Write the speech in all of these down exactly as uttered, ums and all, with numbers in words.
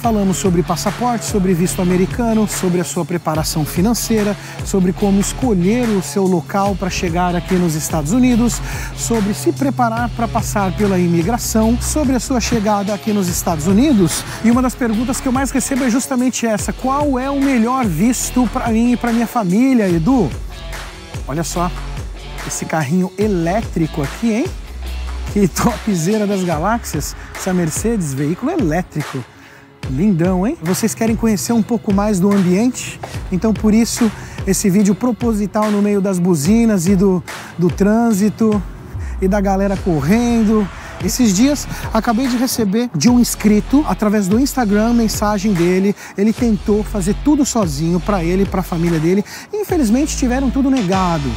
Falamos sobre passaporte, sobre visto americano, sobre a sua preparação financeira, sobre como escolher o seu local para chegar aqui nos Estados Unidos, sobre se preparar para passar pela imigração, sobre a sua chegada aqui nos Estados Unidos. E uma das perguntas que eu mais recebo é justamente essa: qual é o melhor visto para mim e para minha família, Edu? Olha só, esse carrinho elétrico aqui, hein? Que topzera das galáxias, essa Mercedes, veículo elétrico. Lindão, hein? Vocês querem conhecer um pouco mais do ambiente? Então, por isso, esse vídeo proposital no meio das buzinas e do, do trânsito e da galera correndo. Esses dias, acabei de receber de um inscrito, através do Instagram, mensagem dele. Ele tentou fazer tudo sozinho para ele e para a família dele. E, infelizmente, tiveram tudo negado.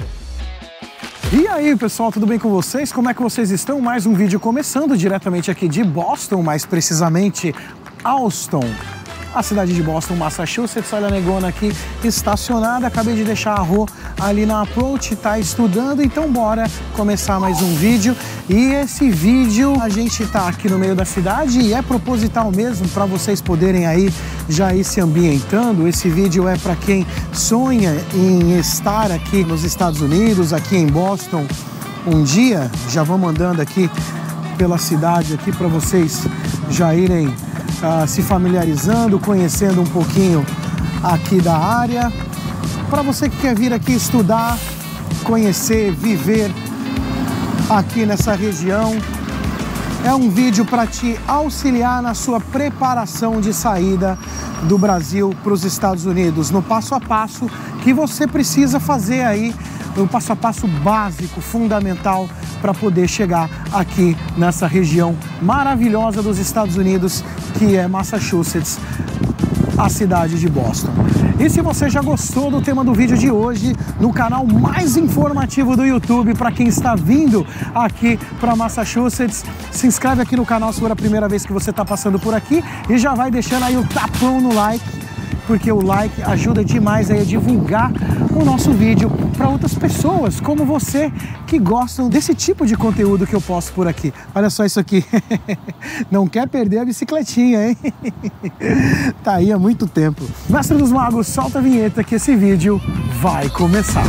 E aí, pessoal, tudo bem com vocês? Como é que vocês estão? Mais um vídeo começando diretamente aqui de Boston, mais precisamente Allston, a cidade de Boston, Massachusetts. Olha a negona aqui estacionada. Acabei de deixar a Rô ali na approach, tá estudando, então bora começar mais um vídeo. E esse vídeo a gente tá aqui no meio da cidade e é proposital mesmo para vocês poderem aí já ir se ambientando. Esse vídeo é para quem sonha em estar aqui nos Estados Unidos, aqui em Boston um dia. Já vamos andando aqui pela cidade aqui para vocês já irem Uh, se familiarizando, conhecendo um pouquinho aqui da área. Para você que quer vir aqui estudar, conhecer, viver aqui nessa região, é um vídeo para te auxiliar na sua preparação de saída do Brasil para os Estados Unidos, no passo a passo que você precisa fazer aí, o passo a passo básico, fundamental para poder chegar aqui nessa região maravilhosa dos Estados Unidos, que é Massachusetts, a cidade de Boston. E se você já gostou do tema do vídeo de hoje, no canal mais informativo do YouTube para quem está vindo aqui para Massachusetts, se inscreve aqui no canal se for a primeira vez que você está passando por aqui e já vai deixando aí o tapão no like, porque o like ajuda demais aí a divulgar o nosso vídeo para outras pessoas como você que gostam desse tipo de conteúdo que eu posto por aqui. Olha só isso aqui. Não quer perder a bicicletinha, hein? Tá aí há muito tempo. Mestre dos Magos, solta a vinheta que esse vídeo vai começar.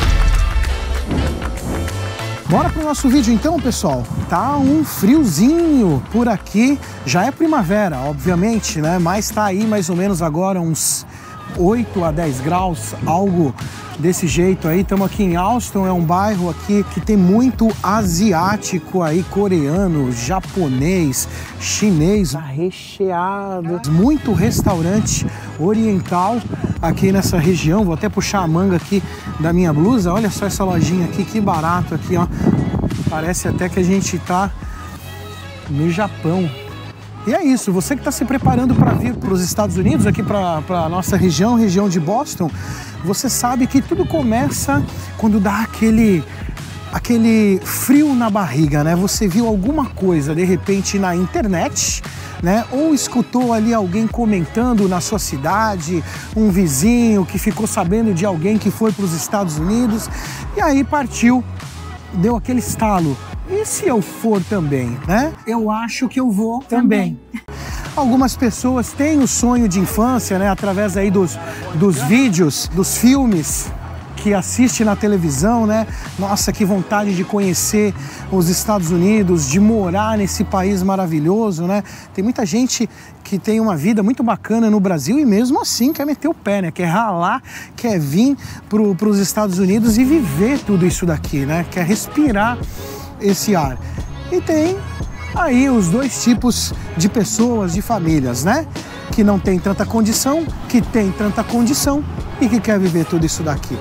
Bora pro nosso vídeo então, pessoal. Tá um friozinho por aqui. Já é primavera, obviamente, né? Mas tá aí mais ou menos agora uns oito a dez graus, algo desse jeito aí. Estamos aqui em Allston, é um bairro aqui que tem muito asiático aí, coreano, japonês, chinês, tá recheado. Muito restaurante oriental aqui nessa região. Vou até puxar a manga aqui da minha blusa. Olha só essa lojinha aqui, que barato aqui, ó. Parece até que a gente tá no Japão. E é isso, você que está se preparando para vir para os Estados Unidos, aqui para a nossa região, região de Boston, você sabe que tudo começa quando dá aquele, aquele frio na barriga, né? Você viu alguma coisa, de repente, na internet, né? Ou escutou ali alguém comentando na sua cidade, um vizinho que ficou sabendo de alguém que foi para os Estados Unidos, e aí partiu, deu aquele estalo. E se eu for também, né? Eu acho que eu vou também. também. Algumas pessoas têm o sonho de infância, né? Através aí dos, dos vídeos, dos filmes que assiste na televisão, né? Nossa, que vontade de conhecer os Estados Unidos, de morar nesse país maravilhoso, né? Tem muita gente que tem uma vida muito bacana no Brasil e mesmo assim quer meter o pé, né? Quer ralar, quer vir para os Estados Unidos e viver tudo isso daqui, né? Quer respirar esse ar. E tem aí os dois tipos de pessoas, de famílias, né? Que não tem tanta condição, que tem tanta condição e que quer viver tudo isso daqui.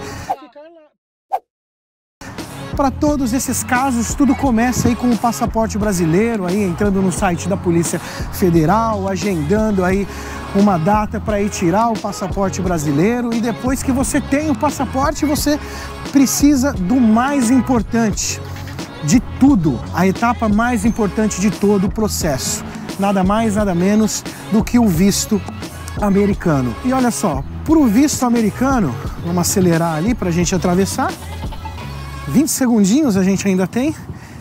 Para todos esses casos, tudo começa aí com o passaporte brasileiro, aí entrando no site da Polícia Federal, agendando aí uma data para ir tirar o passaporte brasileiro. E depois que você tem o passaporte, você precisa do mais importante de tudo, a etapa mais importante de todo o processo. Nada mais, nada menos do que o visto americano. E olha só, para o visto americano, vamos acelerar ali para a gente atravessar. vinte segundinhos a gente ainda tem.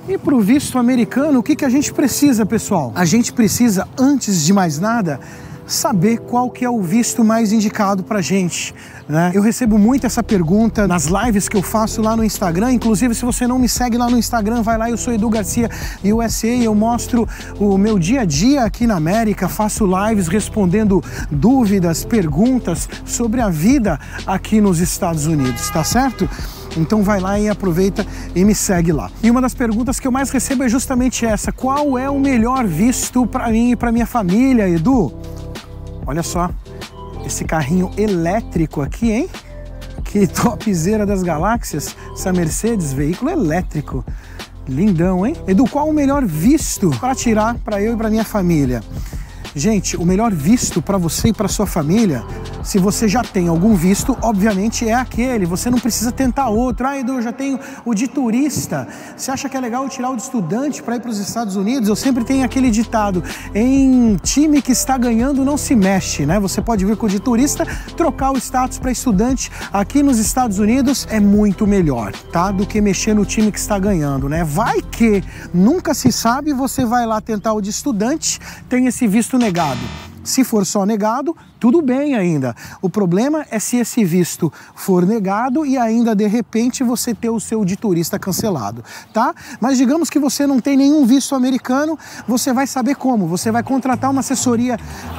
E para o visto americano, o que, que a gente precisa, pessoal? A gente precisa, antes de mais nada, saber qual que é o visto mais indicado para a gente, né? Eu recebo muito essa pergunta nas lives que eu faço lá no Instagram. Inclusive, se você não me segue lá no Instagram, vai lá, eu sou Edu Garcia U S A, eu mostro o meu dia a dia aqui na América, faço lives respondendo dúvidas, perguntas sobre a vida aqui nos Estados Unidos, tá certo? Então vai lá e aproveita e me segue lá. E uma das perguntas que eu mais recebo é justamente essa: qual é o melhor visto para mim e para minha família, Edu? Olha só, esse carrinho elétrico aqui, hein? Que topzera das galáxias, essa Mercedes, veículo elétrico. Lindão, hein? Edu, qual o melhor visto para tirar para eu e para minha família? Gente, o melhor visto para você e para sua família, se você já tem algum visto, obviamente é aquele. Você não precisa tentar outro. Ah, Edu, eu já tenho o de turista. Você acha que é legal eu tirar o de estudante para ir para os Estados Unidos? Eu sempre tenho aquele ditado: em time que está ganhando não se mexe, né? Você pode vir com o de turista, trocar o status para estudante aqui nos Estados Unidos é muito melhor, tá? Do que mexer no time que está ganhando, né? Vai que nunca se sabe, você vai lá tentar o de estudante, tem esse visto negado. Se for só negado, tudo bem ainda. O problema é se esse visto for negado e ainda de repente você ter o seu de turista cancelado, tá? Mas digamos que você não tem nenhum visto americano, você vai saber como. Você vai contratar uma assessoria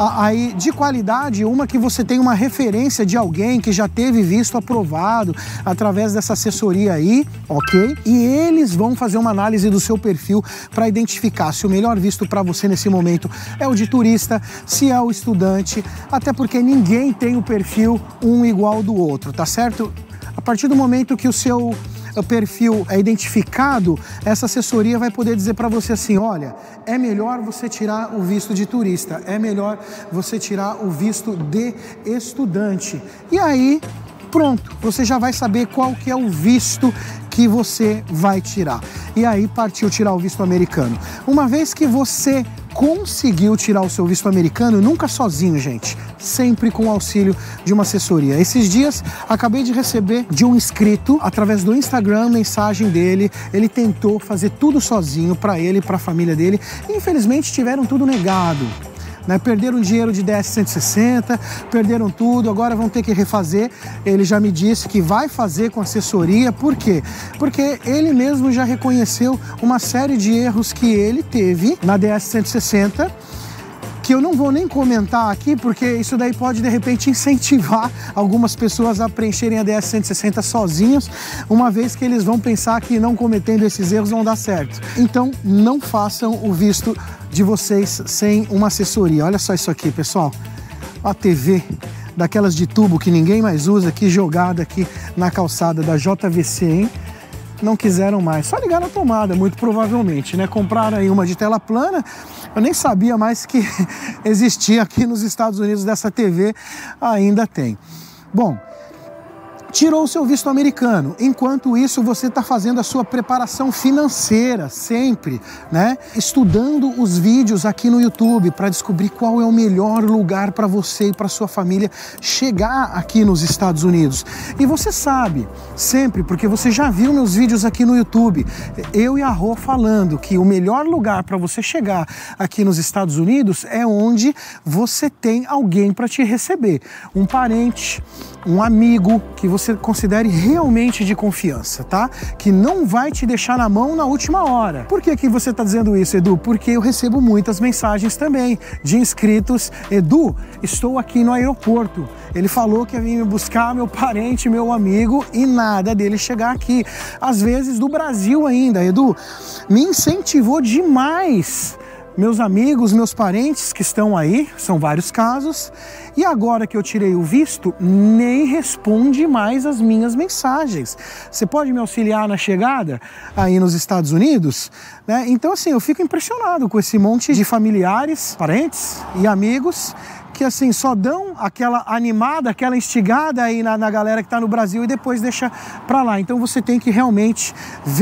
aí de qualidade, uma que você tem uma referência de alguém que já teve visto aprovado através dessa assessoria aí, ok? E eles vão fazer uma análise do seu perfil para identificar se o melhor visto para você nesse momento é o de turista, se é o estudante, até porque ninguém tem o perfil um igual do outro, tá certo? A partir do momento que o seu perfil é identificado, essa assessoria vai poder dizer para você assim: olha, é melhor você tirar o visto de turista, é melhor você tirar o visto de estudante. E aí, pronto, você já vai saber qual que é o visto que você vai tirar. E aí partiu tirar o visto americano. Uma vez que você conseguiu tirar o seu visto americano, nunca sozinho, gente, sempre com o auxílio de uma assessoria. Esses dias acabei de receber de um inscrito, através do Instagram, mensagem dele. Ele tentou fazer tudo sozinho para ele e para a família dele, e infelizmente tiveram tudo negado, né? Perderam dinheiro de D S cento e sessenta, perderam tudo, agora vão ter que refazer. Ele já me disse que vai fazer com assessoria. Por quê? Porque ele mesmo já reconheceu uma série de erros que ele teve na D S cento e sessenta, que eu não vou nem comentar aqui, porque isso daí pode de repente incentivar algumas pessoas a preencherem a D S cento e sessenta sozinhos, uma vez que eles vão pensar que não cometendo esses erros não dá certo. Então não façam o visto de vocês sem uma assessoria. Olha só isso aqui, pessoal, a T V daquelas de tubo que ninguém mais usa aqui, jogada aqui na calçada da J V C, hein? Não quiseram mais, só ligaram a tomada, muito provavelmente, né? Compraram aí uma de tela plana. Eu nem sabia mais que existia aqui nos Estados Unidos dessa T V, ainda tem. Bom, tirou o seu visto americano. Enquanto isso, você está fazendo a sua preparação financeira, sempre, né? Estudando os vídeos aqui no YouTube para descobrir qual é o melhor lugar para você e para sua família chegar aqui nos Estados Unidos. E você sabe, sempre, porque você já viu meus vídeos aqui no YouTube, eu e a Rô falando que o melhor lugar para você chegar aqui nos Estados Unidos é onde você tem alguém para te receber. Um parente, um amigo que você você considere realmente de confiança, tá? Que não vai te deixar na mão na última hora. Por que que você tá dizendo isso, Edu? Porque eu recebo muitas mensagens também de inscritos: Edu, estou aqui no aeroporto. Ele falou que ia vir me buscar, meu parente, meu amigo, e nada dele chegar aqui. Às vezes do Brasil ainda, Edu. Me incentivou demais. Meus amigos, meus parentes que estão aí, são vários casos, e agora que eu tirei o visto, nem responde mais as minhas mensagens. Você pode me auxiliar na chegada aí nos Estados Unidos? Né? Então, assim, eu fico impressionado com esse monte de familiares, parentes e amigos que, assim, só dão aquela animada, aquela instigada aí na, na galera que está no Brasil e depois deixa para lá. Então, você tem que realmente ver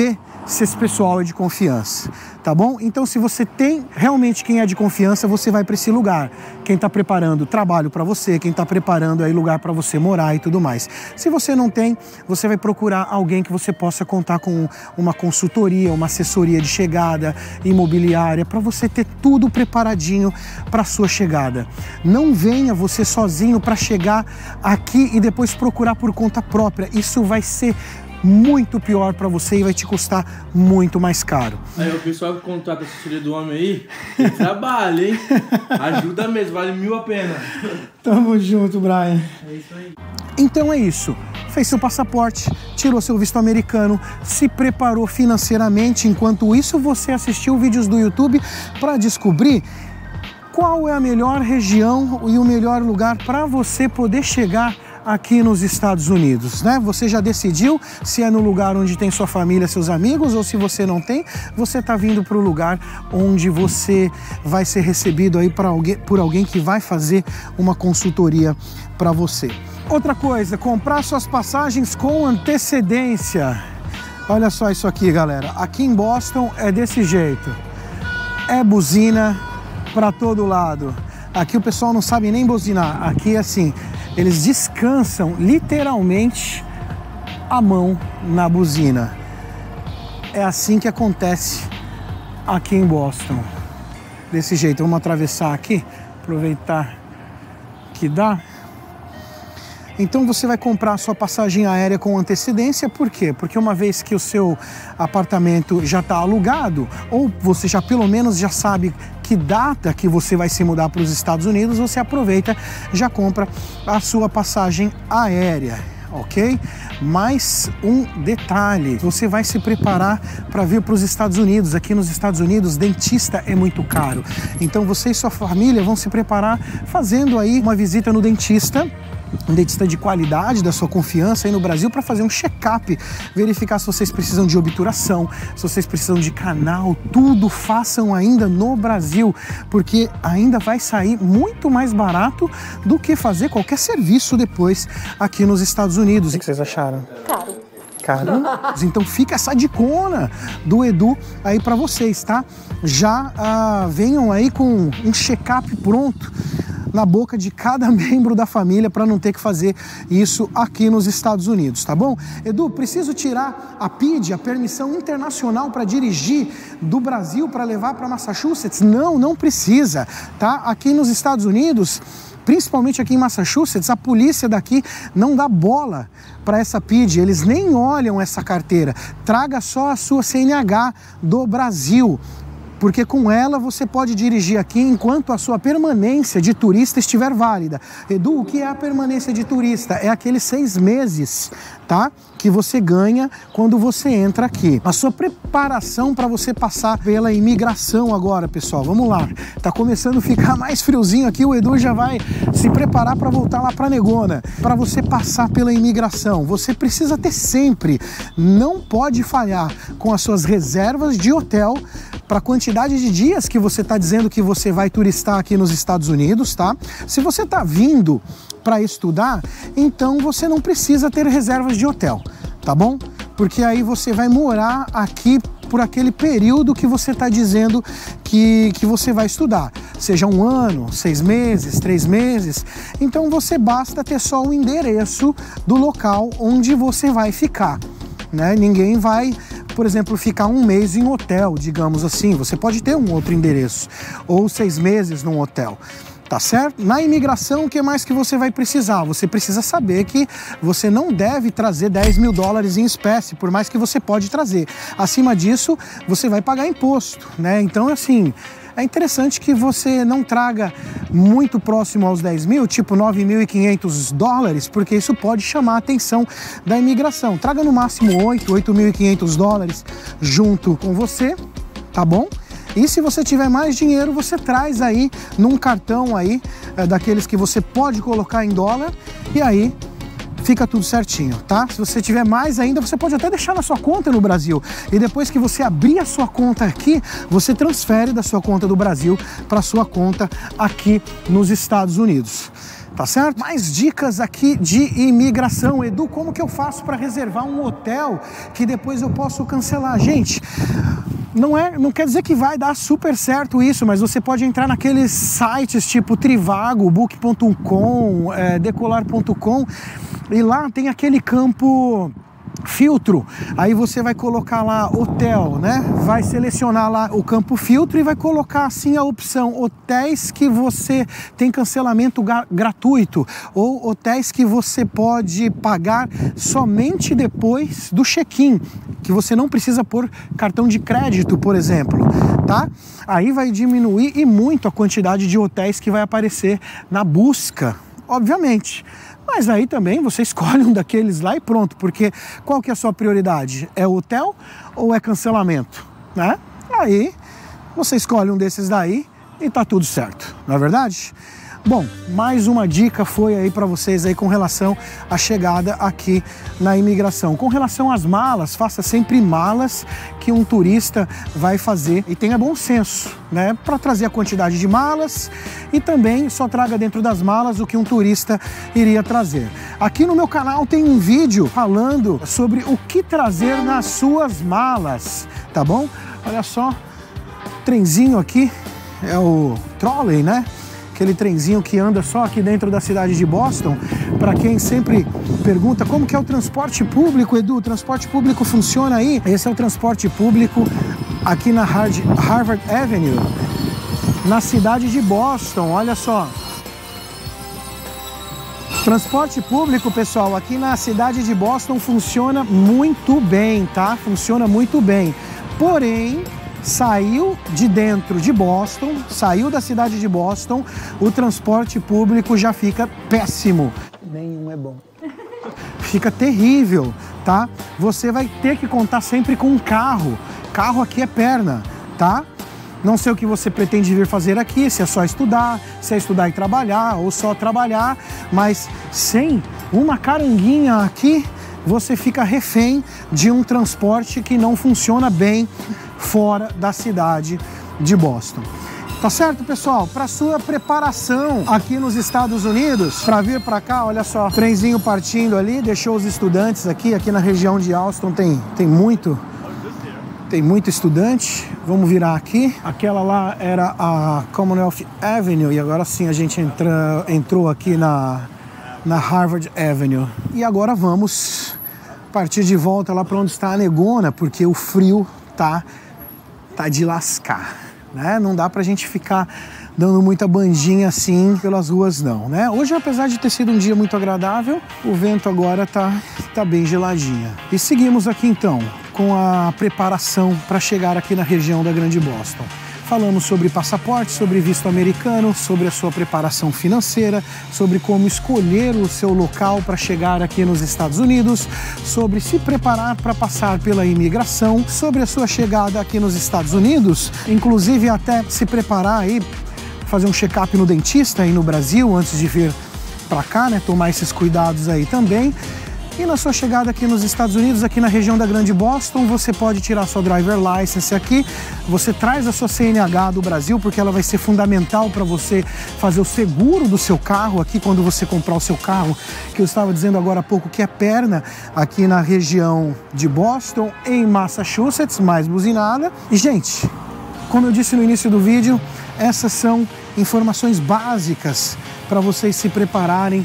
se esse pessoal é de confiança, tá bom? Então, se você tem realmente quem é de confiança, você vai para esse lugar. Quem está preparando trabalho para você, quem está preparando aí lugar para você morar e tudo mais. Se você não tem, você vai procurar alguém que você possa contar com uma consultoria, uma assessoria de chegada imobiliária, para você ter tudo preparadinho para sua chegada. Não venha você sozinho para chegar aqui e depois procurar por conta própria. Isso vai ser muito pior para você e vai te custar muito mais caro. Aí o pessoal que contrata a assessoria do homem aí, trabalha, hein? Ajuda mesmo, vale mil a pena. Tamo junto, Brian. É isso aí. Então é isso. Fez seu passaporte, tirou seu visto americano, se preparou financeiramente. Enquanto isso, você assistiu vídeos do YouTube para descobrir qual é a melhor região e o melhor lugar para você poder chegar aqui nos Estados Unidos, né? Você já decidiu se é no lugar onde tem sua família, seus amigos, ou se você não tem, você está vindo para o lugar onde você vai ser recebido aí pra alguém, por alguém que vai fazer uma consultoria para você. Outra coisa, comprar suas passagens com antecedência. Olha só isso aqui, galera. Aqui em Boston é desse jeito. É buzina para todo lado. Aqui o pessoal não sabe nem buzinar. Aqui é assim, eles descansam literalmente a mão na buzina. É assim que acontece aqui em Boston. Desse jeito, vamos atravessar aqui, aproveitar que dá. Então você vai comprar a sua passagem aérea com antecedência, por quê? Porque uma vez que o seu apartamento já está alugado, ou você já pelo menos já sabe que data que você vai se mudar para os Estados Unidos, você aproveita, já compra a sua passagem aérea, ok? Mais um detalhe, você vai se preparar para vir para os Estados Unidos. Aqui nos Estados Unidos, dentista é muito caro. Então você e sua família vão se preparar fazendo aí uma visita no dentista, um dentista de qualidade, da sua confiança aí no Brasil, para fazer um check-up, verificar se vocês precisam de obturação, se vocês precisam de canal, tudo façam ainda no Brasil, porque ainda vai sair muito mais barato do que fazer qualquer serviço depois aqui nos Estados Unidos. O que vocês acharam? Caro. Caro? Então fica essa dicona do Edu aí para vocês, tá? Já ah, venham aí com um check-up pronto na boca de cada membro da família para não ter que fazer isso aqui nos Estados Unidos, tá bom? Edu, preciso tirar a P I D, a permissão internacional para dirigir do Brasil para levar para Massachusetts? Não, não precisa, tá? Aqui nos Estados Unidos, principalmente aqui em Massachusetts, a polícia daqui não dá bola para essa P I D, eles nem olham essa carteira. Traga só a sua C N H do Brasil, porque com ela você pode dirigir aqui enquanto a sua permanência de turista estiver válida. Edu, o que é a permanência de turista? É aqueles seis meses, tá? Que você ganha quando você entra aqui. A sua preparação para você passar pela imigração agora, pessoal. Vamos lá. Tá começando a ficar mais friozinho aqui, o Edu já vai se preparar para voltar lá para Negona. Para você passar pela imigração, você precisa ter sempre, não pode falhar com as suas reservas de hotel para a quantidade de dias que você está dizendo que você vai turistar aqui nos Estados Unidos, tá? Se você está vindo para estudar, então você não precisa ter reservas de hotel, tá bom? Porque aí você vai morar aqui por aquele período que você está dizendo que, que você vai estudar, seja um ano, seis meses, três meses. Então você basta ter só o endereço do local onde você vai ficar, né? Ninguém vai, por exemplo, ficar um mês em hotel, digamos assim. Você pode ter um outro endereço, ou seis meses num hotel. Tá certo? Na imigração, o que mais que você vai precisar? Você precisa saber que você não deve trazer dez mil dólares em espécie, por mais que você pode trazer. Acima disso, você vai pagar imposto, né? Então, assim, é interessante que você não traga muito próximo aos dez mil, tipo nove mil e quinhentos dólares, porque isso pode chamar a atenção da imigração. Traga no máximo oito, oito mil e quinhentos dólares junto com você, tá bom? E se você tiver mais dinheiro, você traz aí num cartão aí, é, daqueles que você pode colocar em dólar, e aí fica tudo certinho, tá? Se você tiver mais ainda, você pode até deixar na sua conta no Brasil. E depois que você abrir a sua conta aqui, você transfere da sua conta do Brasil para a sua conta aqui nos Estados Unidos. tá certo? Mais dicas aqui de imigração. Edu, como que eu faço para reservar um hotel que depois eu posso cancelar? Gente, não, é, não quer dizer que vai dar super certo isso, mas você pode entrar naqueles sites tipo Trivago, book ponto com, é, decolar ponto com, e lá tem aquele campo filtro, aí você vai colocar lá hotel, né? Vai selecionar lá o campo filtro e vai colocar assim a opção hotéis que você tem cancelamento gratuito ou hotéis que você pode pagar somente depois do check-in, que você não precisa pôr cartão de crédito, por exemplo, tá? Aí vai diminuir e muito a quantidade de hotéis que vai aparecer na busca, obviamente. Mas aí também você escolhe um daqueles lá e pronto, porque qual que é a sua prioridade? É hotel ou é cancelamento, né? Aí você escolhe um desses daí e tá tudo certo, não é verdade? Bom, mais uma dica foi aí para vocês aí com relação à chegada aqui na imigração. Com relação às malas, faça sempre malas que um turista vai fazer e tenha bom senso, né? Para trazer a quantidade de malas e também só traga dentro das malas o que um turista iria trazer. Aqui no meu canal tem um vídeo falando sobre o que trazer nas suas malas, tá bom? Olha só, trenzinho aqui, é o trolley, né? Aquele trenzinho que anda só aqui dentro da cidade de Boston. Para quem sempre pergunta como que é o transporte público, Edu, o transporte público funciona aí? Esse é o transporte público aqui na Harvard Avenue, na cidade de Boston, olha só. Transporte público, pessoal, aqui na cidade de Boston funciona muito bem, tá? Funciona muito bem. Porém, saiu de dentro de Boston, saiu da cidade de Boston, o transporte público já fica péssimo. Nenhum é bom. Fica terrível, tá? Você vai ter que contar sempre com um carro. Carro aqui é perna, tá? Não sei o que você pretende vir fazer aqui, se é só estudar, se é estudar e trabalhar, ou só trabalhar, mas sem uma caranguinha aqui, você fica refém de um transporte que não funciona bem fora da cidade de Boston. Tá certo, pessoal? Para sua preparação aqui nos Estados Unidos, para vir para cá, olha só, trenzinho partindo ali, deixou os estudantes aqui, aqui na região de Austin tem, tem muito, tem muito estudante. Vamos virar aqui. Aquela lá era a Commonwealth Avenue e agora sim a gente entra, entrou aqui na, na Harvard Avenue. E agora vamos partir de volta lá para onde está a negona, porque o frio tá tá de lascar, né? Não dá pra gente ficar dando muita bandinha assim pelas ruas não, né? Hoje, apesar de ter sido um dia muito agradável, o vento agora tá, tá bem geladinha. E seguimos aqui então com a preparação para chegar aqui na região da Grande Boston. Falamos sobre passaporte, sobre visto americano, sobre a sua preparação financeira, sobre como escolher o seu local para chegar aqui nos Estados Unidos, sobre se preparar para passar pela imigração, sobre a sua chegada aqui nos Estados Unidos, inclusive até se preparar aí, fazer um check-up no dentista aí no Brasil antes de vir para cá, né? Tomar esses cuidados aí também. E na sua chegada aqui nos Estados Unidos, aqui na região da Grande Boston, você pode tirar sua driver license aqui, você traz a sua C N H do Brasil, porque ela vai ser fundamental para você fazer o seguro do seu carro aqui, quando você comprar o seu carro, que eu estava dizendo agora há pouco que é perna, aqui na região de Boston, em Massachusetts, mais buzinada. E, gente, como eu disse no início do vídeo, essas são informações básicas para vocês se prepararem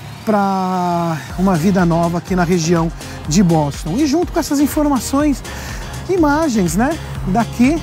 para uma vida nova aqui na região de Boston. E junto com essas informações, imagens, né, daqui,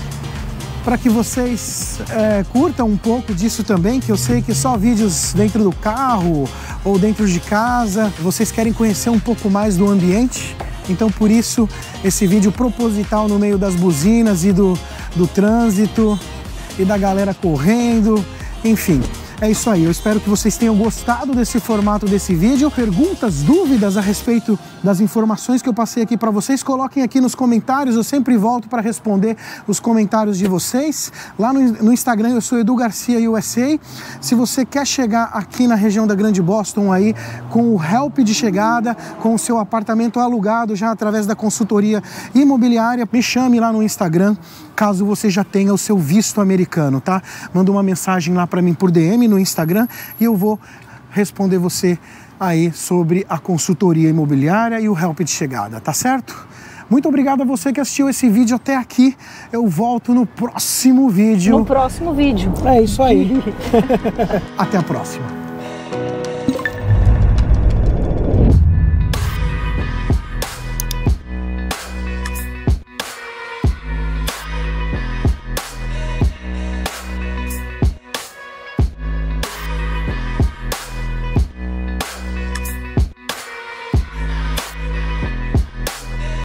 para que vocês é, curtam um pouco disso também, que eu sei que só vídeos dentro do carro ou dentro de casa, vocês querem conhecer um pouco mais do ambiente, então por isso esse vídeo proposital no meio das buzinas e do, do trânsito e da galera correndo, enfim. É isso aí, eu espero que vocês tenham gostado desse formato desse vídeo. Perguntas, dúvidas a respeito das informações que eu passei aqui para vocês, coloquem aqui nos comentários, eu sempre volto para responder os comentários de vocês. Lá no, no Instagram eu sou Edu Garcia U S A. Se você quer chegar aqui na região da Grande Boston aí com o help de chegada, com o seu apartamento alugado já através da consultoria imobiliária, me chame lá no Instagram, caso você já tenha o seu visto americano, tá? Manda uma mensagem lá para mim por D M no Instagram e eu vou responder você aí sobre a consultoria imobiliária e o help de chegada, tá certo? Muito obrigado a você que assistiu esse vídeo até aqui. Eu volto no próximo vídeo. No próximo vídeo. É isso aí. Até a próxima.